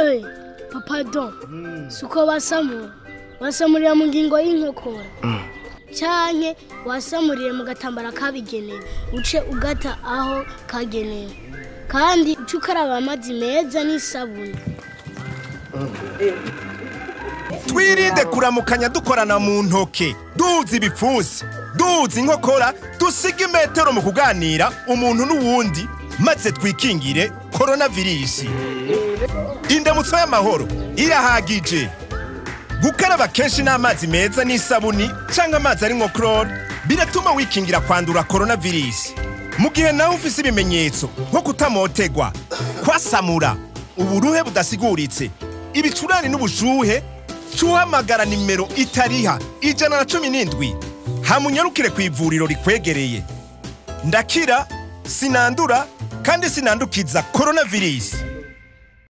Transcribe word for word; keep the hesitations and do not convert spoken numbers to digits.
Eh, papa don. Mm. Suko basamura. Basamurira mu ngingo y'inkokora. Mm. Canke wasamuriye mu gatambara kabigenewe. Uce ugata aho kagenewe. Kandi uce ukaraba amazi meza n'isabuni. Twirinde kuramukanya dukorana mu ntoke. Duzi ibipfunsi. Duzi inkokora. Dusiga imetero mu kuganira umuntu n'uwundi. Maze twikingire coronavirus. Indamutso y'amahoro irahagije. Gukaraba kenshi n'amazi meza n'isabuni canke amazi ari nko chlore biratuma wikingira kwandura coronavirus. Mu gihe nawe ufise ibimenyetso nko kutamotegwa, kwasamura, uburuhe budasiguritse, ibicurane n'ubushuhe, cuhamagara nimero itariha ijana na cumi n'indwi. Hamunyarukire kw'ivuriro rikwegereye. Ndakira, sinandura kandi sinandukiza coronavirus.